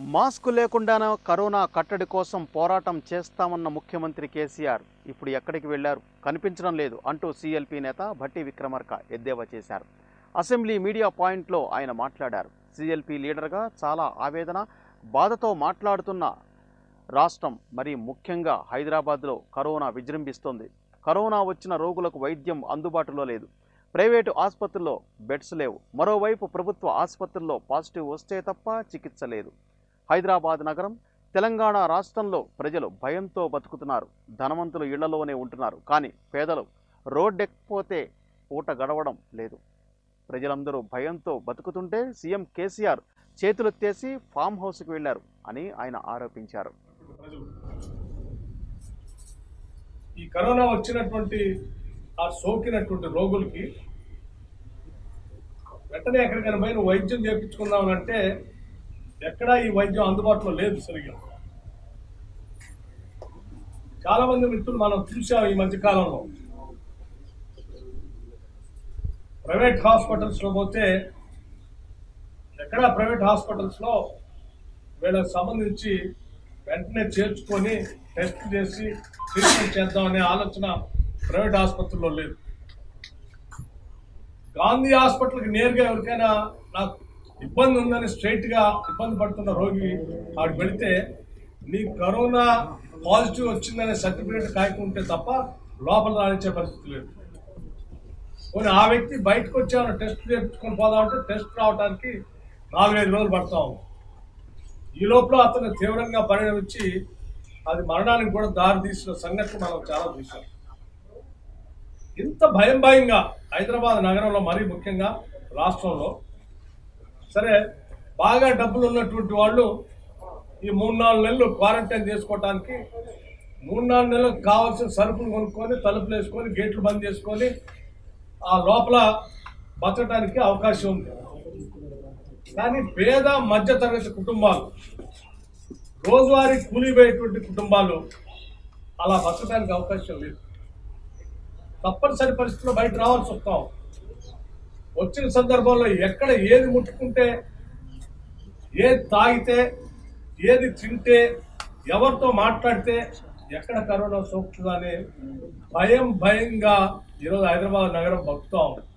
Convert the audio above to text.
Mask లేకుండానే corona కట్టడి కోసం పోరాటం చేస్తామన్న ముఖ్యమంత్రి కేసీఆర్ ఇప్పుడు ఎక్కడికి వెళ్లారు కనిపించడం లేదు అంటూ సీఎల్పీ నేత భట్టి విక్రమార్క ఎద్దేవా చేశారు. అసెంబ్లీ మీడియా పాయింట్లో ఆయన మాట్లాడారు. సీఎల్పీ లీడర్గా చాలా ఆవేదన, బాధతో మాట్లాడుతున్న రాష్ట్రం, మరి ముఖ్యంగా హైదరాబాద్లో కరోనా విజృంభిస్తోంది. కరోనా వచ్చిన రోగులకు వైద్యం అందుబాటులో లేదు. ప్రైవేటు ఆసుపత్రుల్లో బెడ్స్ లేవు. మరోవైపు ప్రభుత్వ ఆసుపత్రుల్లో పాజిటివ్ వస్తే తప్ప చికిత్స లేదు. హైదరాబాద్ నగరం, తెలంగాణ రాష్ట్రంలో ప్రజలు భయంతో బతుకుతున్నారు. ధనవంతులు ఇళ్లలోనే ఉంటున్నారు, కానీ పేదలు రోడ్డెక్కిపోతే పూట గడవడం లేదు. ప్రజలందరూ భయంతో బతుకుతుంటే సీఎం కేసీఆర్ చేతులెత్తేసి ఫామ్ హౌస్కి వెళ్లారు అని ఆయన ఆరోపించారు. ఈ కరోనా వచ్చినటువంటి ఆ సోకినటువంటి రోగులకి వెంటనే ఎక్కడికైనా పోయి వైద్యం చేయించుకుందామనంటే ఎక్కడా ఈ వైద్యం అందుబాటులో లేదు సరిగా. చాలా మంది మిత్రులు మనం చూసాం ఈ మధ్యకాలంలో ప్రైవేట్ హాస్పిటల్స్లో పోతే ఎక్కడా ప్రైవేట్ హాస్పిటల్స్లో వీళ్ళకి సంబంధించి వెంటనే చేర్చుకొని టెస్ట్ చేసి ట్రీట్మెంట్ చేద్దామనే ఆలోచన ప్రైవేట్ ఆసుపత్రుల్లో లేదు. గాంధీ హాస్పిటల్కి నేరుగా ఎవరికైనా నాకు ఇబ్బంది ఉందని స్ట్రైట్గా ఇబ్బంది పడుతున్న రోగి ఆడికి వెళితే నీకు కరోనా పాజిటివ్ వచ్చిందనే సర్టిఫికేట్ కాయకుంటే తప్ప లోపల రానిచ్చే పరిస్థితి లేదు. కొన్ని ఆ వ్యక్తి బయటకు వచ్చామని టెస్ట్ చేయించుకొని పోదామంటే టెస్ట్ రావడానికి 4-5 రోజులు పడతా ఉంది. ఈ లోపల అతను తీవ్రంగా పరిణమించి అది మరణానికి కూడా దారి తీసిన సంగతి మనం చాలా చూసాం. ఇంత భయంగా హైదరాబాద్ నగరంలో, మరీ ముఖ్యంగా రాష్ట్రంలో, సరే బాగా డబ్బులు ఉన్నటువంటి వాళ్ళు ఈ 3-4 నెలలు క్వారంటైన్ చేసుకోవటానికి 3-4 నెలలకు కావాల్సిన సరుకులు కొనుక్కొని తలుపులు వేసుకొని గేట్లు బంద్ చేసుకొని ఆ లోపల బతకడానికి అవకాశం ఉంది. కానీ పేద మధ్యతరగతి కుటుంబాలు, రోజువారీ కూలిపోయేటువంటి కుటుంబాలు అలా బతకడానికి అవకాశం లేదు. తప్పనిసరి పరిస్థితుల్లో బయట రావాల్సి వస్తాం. వచ్చిన సందర్భంలో ఎక్కడ ఏది ముట్టుకుంటే, ఏది తాగితే, ఏది తింటే, ఎవరితో మాట్లాడితే ఎక్కడ కరోనా సోకుతుందని భయంగా ఈరోజు హైదరాబాద్ నగరం బతుకుతాం.